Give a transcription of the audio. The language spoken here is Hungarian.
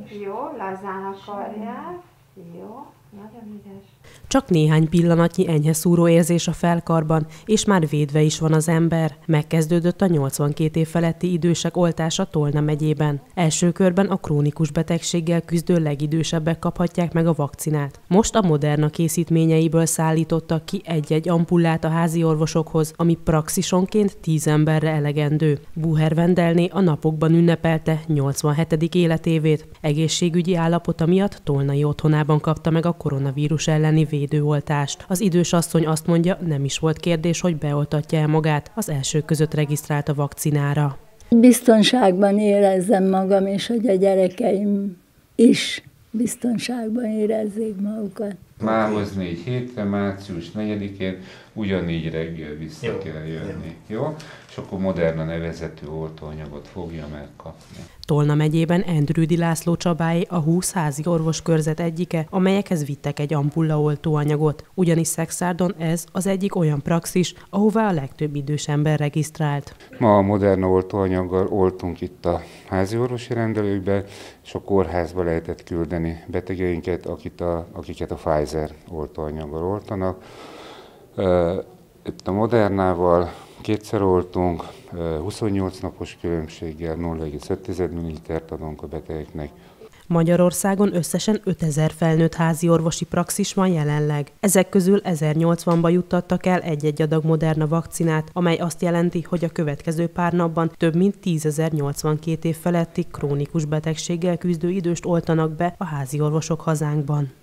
Jó, lazán akarják. Jó, nagyon ügyes. Csak néhány pillanatnyi enyhe szúróérzés a felkarban, és már védve is van az ember. Megkezdődött a 82 év feletti idősek oltása Tolna megyében. Első körben a krónikus betegséggel küzdő legidősebbek kaphatják meg a vakcinát. Most a Moderna készítményeiből szállítottak ki egy-egy ampullát a házi orvosokhoz, ami praxisonként 10 emberre elegendő. Buher Vendelné a napokban ünnepelte 87. életévét. Egészségügyi állapota miatt tolnai otthonában kapta meg a koronavírus elleni védőoltást. Az idős asszony azt mondja, nem is volt kérdés, hogy beoltatja-e magát. Az elsők között regisztrált a vakcinára. Biztonságban érezzem magam, és hogy a gyerekeim is biztonságban érezzék magukat. Mához 4 hétre, március 4-én ugyanígy reggel vissza kell jönni. Jó? És akkor Moderna nevezetű oltóanyagot fogja megkapni. Tolna megyében Endrődi László Csabáé a 20 házi orvoskörzet egyike, amelyekhez vittek egy ampulla oltóanyagot. Ugyanis Szexárdon ez az egyik olyan praxis, ahová a legtöbb idős ember regisztrált. Ma a Moderna oltóanyaggal oltunk itt a házi orvosi rendelőkbe, és a kórházba lehetett küldeni betegeinket, akiket a Pfizer oltóanyaggal oltanak. Itt a Modernával kétszer oltunk, 28 napos különbséggel 0,5 ml-t adunk a betegeknek. Magyarországon összesen 5000 felnőtt házi orvosi praxis van jelenleg. Ezek közül 1080-ba juttattak el egy-egy adag Moderna vakcinát, amely azt jelenti, hogy a következő pár napban több mint 10.082 év feletti krónikus betegséggel küzdő időst oltanak be a házi orvosok hazánkban.